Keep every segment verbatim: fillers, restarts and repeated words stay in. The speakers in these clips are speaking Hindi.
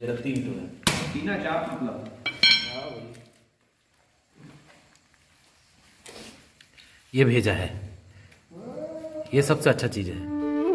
तीन तो है तीन चार मतलब। हाँ भाई ये भेजा है, ये सबसे अच्छा चीज है।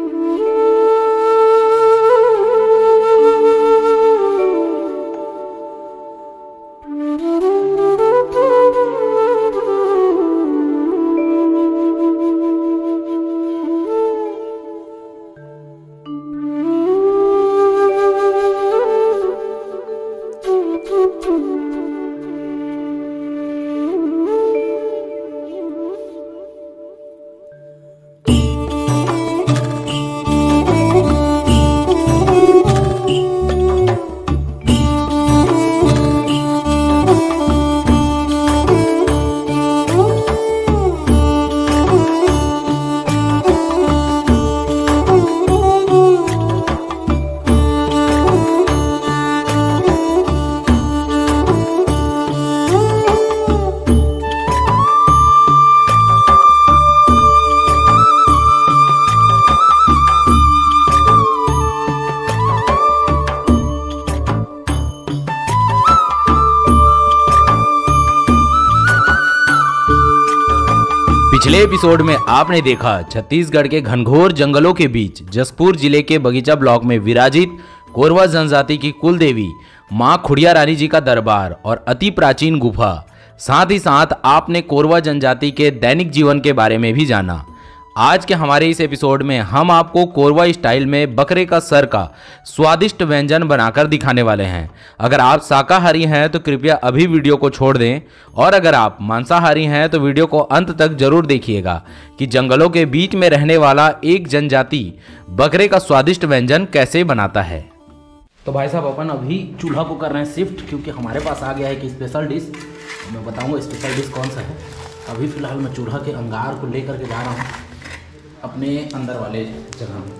पिछले एपिसोड में आपने देखा छत्तीसगढ़ के घनघोर जंगलों के बीच जसपुर जिले के बगीचा ब्लॉक में विराजित कोरवा जनजाति की कुल देवी मां खुड़िया रानी जी का दरबार और अति प्राचीन गुफा। साथ ही साथ आपने कोरवा जनजाति के दैनिक जीवन के बारे में भी जाना। आज के हमारे इस एपिसोड में हम आपको कोरवा स्टाइल में बकरे का सर का स्वादिष्ट व्यंजन बनाकर दिखाने वाले हैं। अगर आप शाकाहारी हैं तो कृपया अभी वीडियो को छोड़ दें, और अगर आप मांसाहारी हैं तो वीडियो को अंत तक जरूर देखिएगा कि जंगलों के बीच में रहने वाला एक जनजाति बकरे का स्वादिष्ट व्यंजन कैसे बनाता है। तो भाई साहब अपन अभी चूल्हा को कर रहे हैं शिफ्ट, क्योंकि हमारे पास आ गया है कि स्पेशल डिश। मैं बताऊँगा स्पेशल डिश कौन सा है। अभी फ़िलहाल मैं चूल्हा के अंगार को ले करके जा रहा हूँ अपने अंदर वाले जगह में।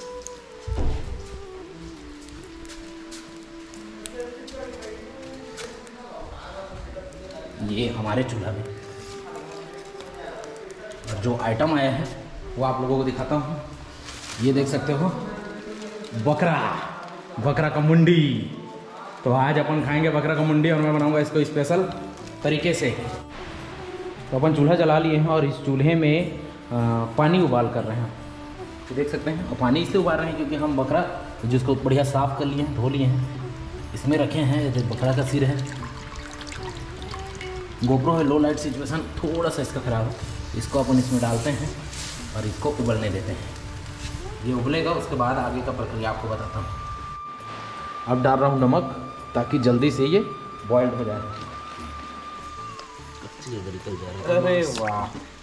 ये हमारे चूल्हा में, और जो आइटम आया है वो आप लोगों को दिखाता हूँ। ये देख सकते हो बकरा, बकरा का मुंडी। तो आज अपन खाएंगे बकरा का मुंडी, और मैं बनाऊंगा इसको स्पेशल तरीके से। तो अपन चूल्हा जला लिए हैं और इस चूल्हे में आ, पानी उबाल कर रहे हैं। तो देख सकते हैं, और पानी इसलिए उबाल रहे हैं क्योंकि हम बकरा जिसको बढ़िया साफ़ कर लिए हैं, धो लिए हैं, इसमें रखे हैं। जो बकरा का सिर है, गोप्रो है, लो लाइट सिचुएशन थोड़ा सा इसका ख़राब है। इसको अपन इसमें डालते हैं और इसको उबलने देते हैं। ये उबलेगा, उसके बाद आगे का प्रक्रिया आपको बताता हूँ। अब डाल रहा हूँ नमक ताकि जल्दी से ये बॉइल्ड हो जाए। अरे वाह,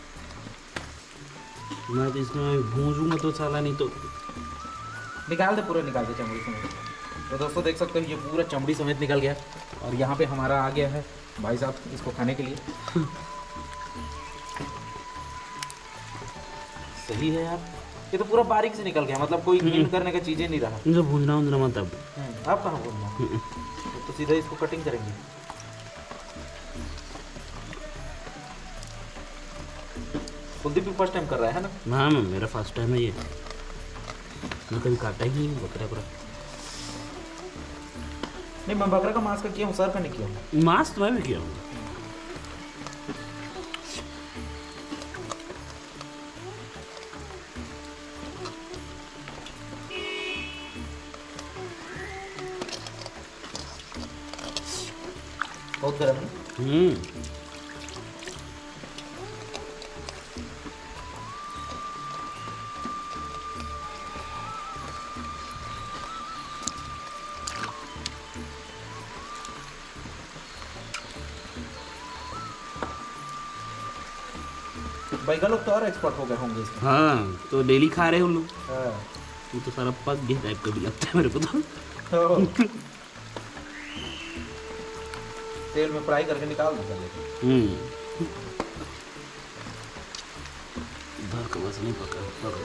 मैं तो इसमें भूंजूंगा तो साला, नहीं तो निकाल दे, पूरा निकाल दे चमड़ी समेत। तो दोस्तों देख सकते हो ये पूरा चमड़ी समेत निकल गया। और यहाँ पे हमारा आ गया है भाई साहब इसको खाने के लिए। सही है यार, ये तो पूरा बारीक से निकल गया, मतलब कोई क्लीन करने का चीज़ें नहीं रहा। मुझे भूंजना उंजना मत अब। आप कहाँ भूंजना, तो सीधा इसको कटिंग करेंगे। कुलदीप भी फर्स्ट टाइम कर रहा है ना? हाँ मैं, मेरा फर्स्ट टाइम है ये। मैं कभी काटा ही नहीं बकरा बकरा। नहीं, मैं बकरा का मांस का किया हूँ, सर का नहीं किया हूँ। मांस तो मैं भी किया हूँ। बहुत गर्म है। हम्म बैगन लोग तो और एक्सपर्ट हो गए होंगे इसमें। हाँ, तो डेली खा रहे हो लोग। हाँ। वो तो सारा पक गया टाइप का भी लगता है मेरे को तो। तेल में फ्राई करके निकाल दो पहले। हम्म दाल का बस नहीं पका पका।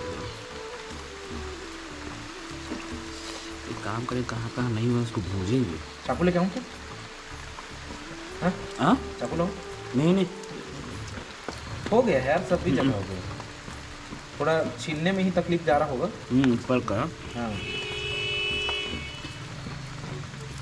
एक काम करें, कहाँ कहाँ नहीं हुआ उसको भूजेंगे। चाकू लेके आऊँ क्या? हाँ हाँ, चाकू लाऊँ? नहीं नहीं, हो गया यार, सब भी जगह हो गया। थोड़ा छीलने में ही तकलीफ जा रहा होगा। हम्म पर का हाँ।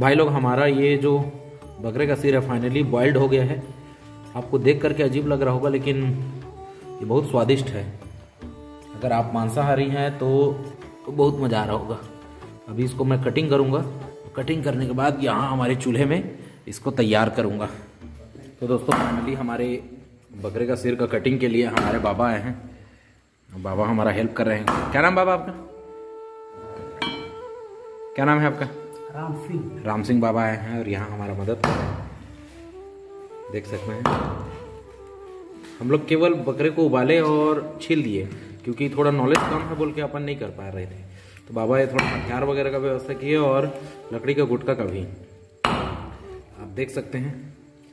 भाई लोग हमारा ये जो बकरे का सिर है फाइनली बॉइल्ड हो गया है। आपको देख करके अजीब लग रहा होगा लेकिन ये बहुत स्वादिष्ट है। अगर आप मांसाहारी हैं तो, तो बहुत मज़ा आ रहा होगा। अभी इसको मैं कटिंग करूँगा, कटिंग करने के बाद यहाँ हमारे चूल्हे में इसको तैयार करूँगा। तो दोस्तों फाइनली हमारे बकरे का सिर का कटिंग के लिए हमारे बाबा आए हैं। बाबा हमारा हेल्प कर रहे हैं। क्या नाम बाबा आपका? क्या नाम है आपका? राम सिंह। राम सिंह बाबा आए हैं और यहाँ हमारा मदद कर रहे हैं, देख सकते हैं। हम लोग केवल बकरे को उबाले और छील दिए क्योंकि थोड़ा नॉलेज कम है बोल के अपन नहीं कर पा रहे थे। तो बाबा ये थोड़ा हथियार वगैरह का व्यवस्था किए और लकड़ी का गुटका का भी, आप देख सकते हैं।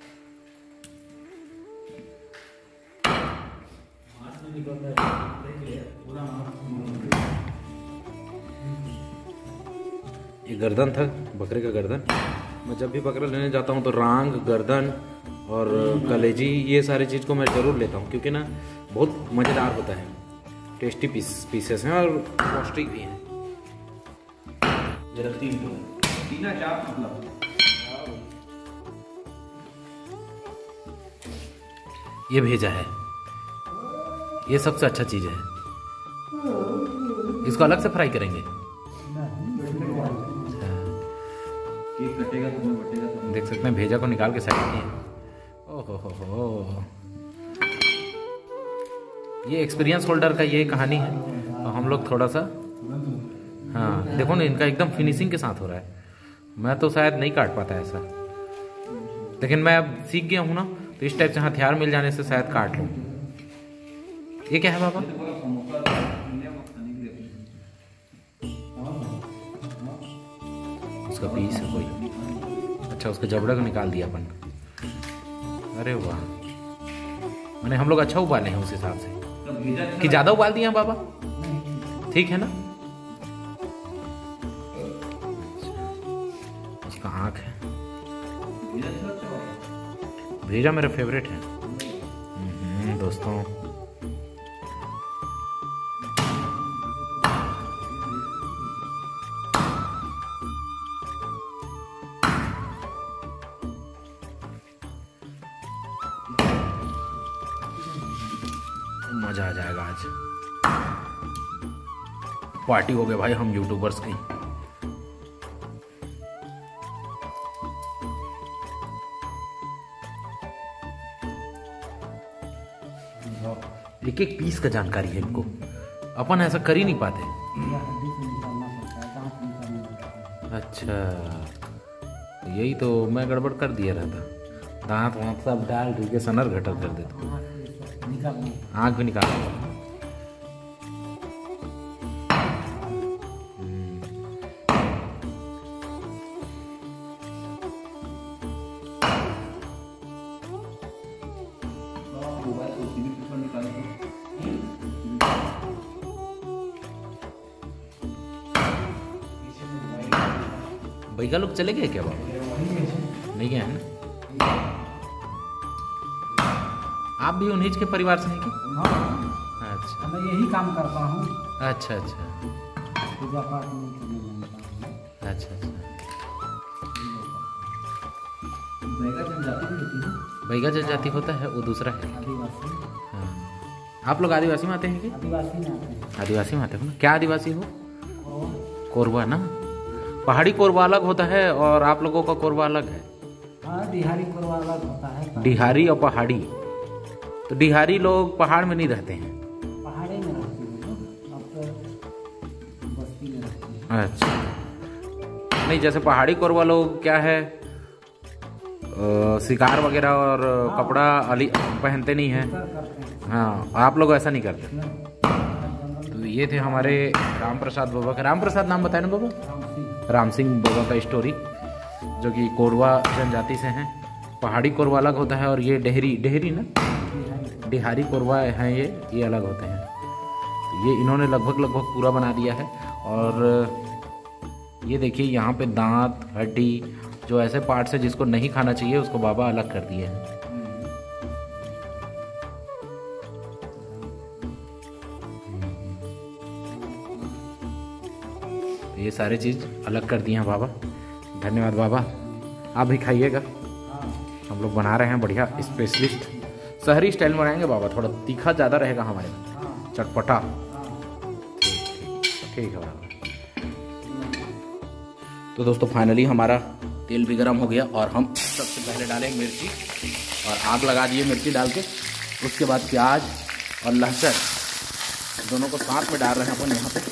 ये गर्दन था, बकरे का गर्दन। मैं जब भी बकरा लेने जाता हूँ तो रांग, गर्दन और कलेजी ये सारी चीज़ को मैं ज़रूर लेता हूँ क्योंकि ना बहुत मज़ेदार होता है। टेस्टी पीस पीसेस हैं और पौष्टिक भी हैं। ये भेजा है, ये सबसे अच्छा चीज़ है। इसको अलग से फ्राई करेंगे। देख सकते हैं भेजा को निकाल के साइड किए। ओहो हो हो, ये एक्सपीरियंस होल्डर का ये कहानी है। और हम लोग थोड़ा सा, हाँ देखो ना इनका एकदम फिनिशिंग के साथ हो रहा है। मैं तो शायद नहीं काट पाता ऐसा, लेकिन मैं अब सीख गया हूँ ना, तो इस टाइप से हथियार मिल जाने से शायद काट लूँ। ये क्या है बाबा? उसका पीस है कोई। अच्छा, उसके जबड़े को निकाल दिया अपन। अरे वाह, मैंने हम लोग अच्छा उबाले हैं उस हिसाब से कि ज्यादा उबाल दिया बाबा? ठीक है ना। उसका आँख है। भेजा मेरा फेवरेट है दोस्तों। मजा आ जाएगा आज। पार्टी हो गया भाई हम यूट्यूबर्स की। एक एक पीस का जानकारी है इनको, अपन ऐसा कर ही नहीं पाते। अच्छा, यही तो मैं गड़बड़ कर दिया रहता। दांत वाँत सब डाल के सनर घटर कर देता। आँख भी निकाल। भैया लोग चले गए क्या बाबा? नहीं गए हैं ना? आप भी उन्हीं के परिवार से हैं क्या? हाँ। अच्छा, मैं यही काम करता हूँ। अच्छा अच्छा पूजा पाठ नहीं करने जानता हूँ। अच्छा अच्छा। बैगा जनजाति भी होती है। बैगा जनजाति होता है, वो दूसरा है। आदिवासी। हाँ, आप लोग आदिवासी में आते हैं क्या? आदिवासी में आते हैं। आदिवासी में आते हो ना? क्या आदिवासी हो? और कोरबा ना? पहाड़ी कोरबा अलग होता है और आप लोगों का कोरबा अलग है। हाँ, डिहारी कोरबा अलग होता है। डिहारी और पहाड़ी। तो डिहारी लोग पहाड़ में नहीं रहते हैं? पहाड़ी में रहते हैं, अब तो बस्ती में रहते हैं। अच्छा, नहीं जैसे पहाड़ी कोरबा लोग क्या है, आ, शिकार वगैरह और हाँ, कपड़ा अली पहनते नहीं हैं। करते हैं। हाँ, आप लोग ऐसा नहीं करते। तो ये थे हमारे राम प्रसाद बाबा का। राम प्रसाद नाम बताए ना बाबा? राम सिंह। राम सिंह बाबा का स्टोरी, जो कि कोरबा जनजाति से हैं। पहाड़ी कोरबा अलग होता है और ये डेहरी डेहरी ना डिहारी कोरबा हैं, ये ये अलग होते हैं। तो ये इन्होंने लगभग लगभग पूरा बना दिया है। और ये देखिए यहाँ पे दांत, हड्डी, जो ऐसे पार्ट्स है जिसको नहीं खाना चाहिए उसको बाबा अलग कर दिए हैं। ये सारी चीज़ अलग कर दिए हैं बाबा। धन्यवाद बाबा, आप भी खाइएगा। हम लोग बना रहे हैं बढ़िया स्पेशलिस्ट, शहरी स्टाइल में बनाएंगे बाबा, थोड़ा तीखा ज़्यादा रहेगा हमारे में, चटपटा। ठीक ठीक है बाबा। तो दोस्तों फाइनली हमारा तेल भी गर्म हो गया और हम सबसे पहले डालेंगे मिर्ची और आग लगा दिए मिर्ची डाल के। उसके बाद प्याज और लहसुन दोनों को साथ में डाल रहे हैं अपन यहाँ पे।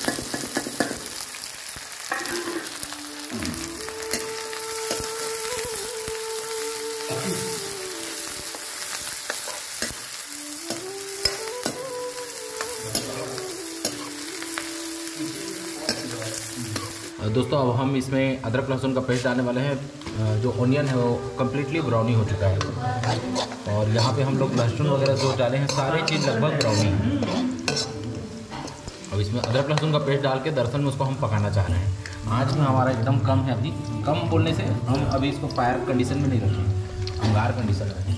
दोस्तों अब हम इसमें अदरक लहसुन का पेस्ट डालने वाले हैं। जो ऑनियन है वो कम्प्लीटली ब्राउनी हो चुका है और यहाँ पे हम लोग लहसुन वगैरह जो डाले हैं सारे चीज़ लगभग ब्राउनी है। अब इसमें अदरक लहसुन का पेस्ट डाल के दरअसल में उसको हम पकाना चाह रहे हैं। आँच में हमारा एकदम कम है, अभी कम बोलने से हम अभी इसको फायर कंडीशन में नहीं रखें, अंगार कंडीशन में।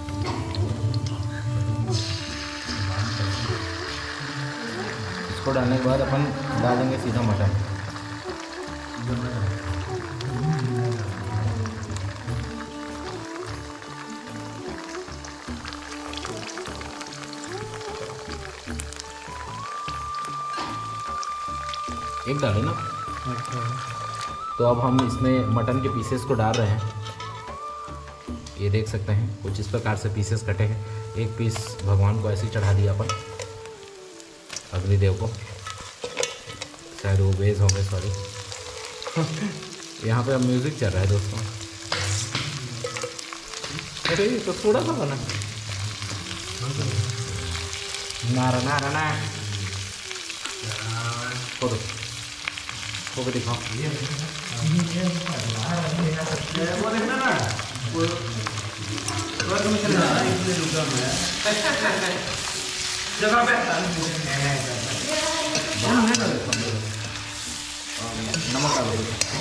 इसको डालने के बाद अपन डाल देंगे सीधा मटन। एक डाले ना। तो अब हम इसमें मटन के पीसेस को डाल रहे हैं। ये देख सकते हैं कुछ इस प्रकार से पीसेस कटे हैं। एक पीस भगवान को ऐसे ही चढ़ा दिया अपन, अग्निदेव को, शायद वो बेज हो गए, सॉरी। यहाँ पे अब म्यूजिक चल रहा है दोस्तों। अरे तो थोड़ा सा बना नारा नारा ना फोटो फोटो दिखाओ। जगह पे नमक डाल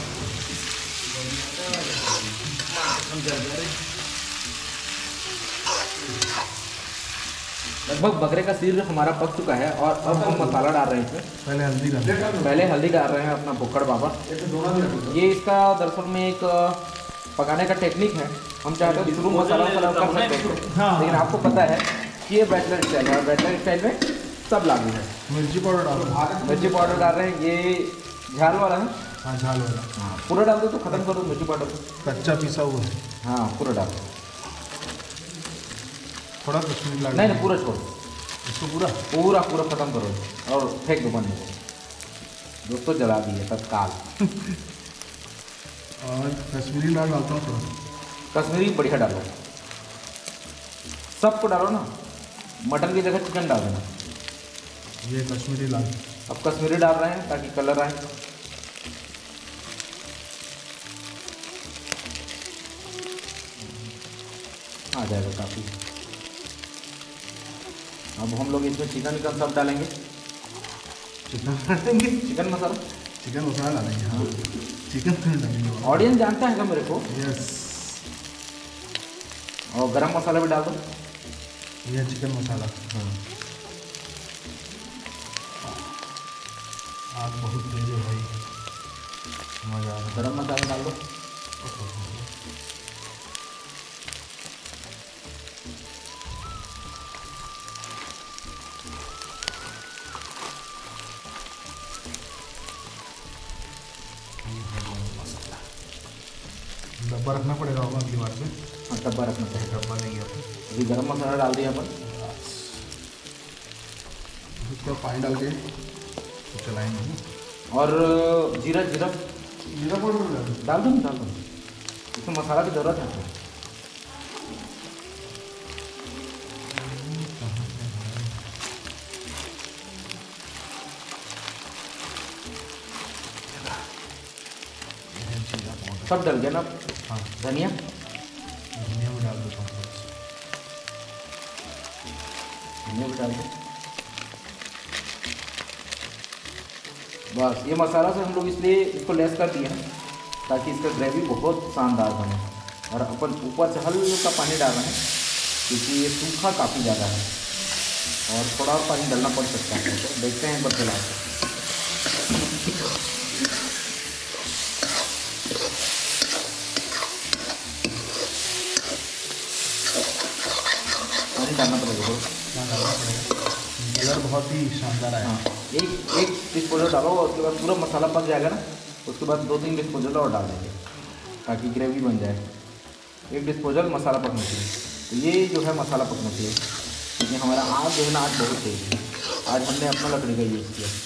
लगभग बकरे का सिर हमारा पक चुका है और अब हम मसाला डाल रहे हैं इसमें। पहले हल्दी डाल पहले हल्दी डाल रहे हैं अपना बुक्कड़ बाबा। ये इसका दरअसल में एक पकाने का टेक्निक है। हम चाहते हैं शुरू मसाला वसाला कर सकते हैं, लेकिन आपको पता है कि ये बैचलर स्टाइल है। बैचलर स्टाइल में सब लागू है। मिर्ची पाउडर डाल मिर्ची पाउडर डाल रहे हैं। ये झाल वाला है। हाँ झाल वाला। हाँ पूरा डाल दो तो खत्म कर दो मिर्ची पाउडर को। कच्चा पिसा हुआ है। हाँ पूरा डाल दो, थोड़ा कश्मीरी लाल नहीं नहीं पूरा छोड़ इसको, पूरा पूरा पूरा खत्म करो और फेंक दो बनने को। दोस्तों जला दिए तत्काल। और कश्मीरी लाल डालता हूँ थोड़ा। कश्मीरी बढ़िया डालो, सबको डालो ना। मटन की जगह चिकन डाल देना। ये कश्मीरी लाल, अब कश्मीरी डाल रहे हैं ताकि कलर आए। आ जाएगा काफ़ी। अब हम लोग इसमें चिकन विकन सब डालेंगे। चिकन डालेंगे, चिकन मसाला चिकन मसाला डालेंगे। हाँ चिकन डालेंगे। ऑडियंस जानता है क्या मेरे को? यस। और गरम मसाला भी डाल दो। ये चिकन मसाला। हाँ आग बहुत तेज है भाई, मजा आ रहा है। गरम मसाला डाल दो। डब्बा रखना पड़ेगा होगा अगली बार में। हाँ डब्बा रखना पड़ेगा, डब्बा नहीं गया अभी। गरम मसाला डाल दिया अपन। उसको पानी डाल के चलाएंगे। और जीरा जीरा जीरा पाउडर डाल दो डाल दो, इसमें मसाला की ज़रूरत है। सब डल गया ना? हाँ धनिया धनिया भी डाल देता हूँ। धनिया भी डाल दो। बस ये मसाला से हम लोग इसलिए इसको लेस कर दिए हैं ताकि इसका ग्रेवी बहुत शानदार बने। और अपन ऊपर से हल्का पानी डाल रहे हैं क्योंकि ये सूखा काफ़ी ज़्यादा है और थोड़ा और पानी डालना पड़ सकता है। तो देखते हैं बच्चे ला कलर बहुत ही शानदार आया। हाँ, एक एक डिस्पोजल डालो और उसके बाद पूरा मसाला पक जाएगा ना, उसके बाद दो तीन डिस्पोजल और डाल देंगे ताकि ग्रेवी बन जाए। एक डिस्पोजल मसाला पकना चाहिए। तो ये जो है मसाला पकना चाहिए, क्योंकि हमारा आग जो है ना आज बहुत तेज है। आज हमने अपना लकड़ी का यूज़ किया।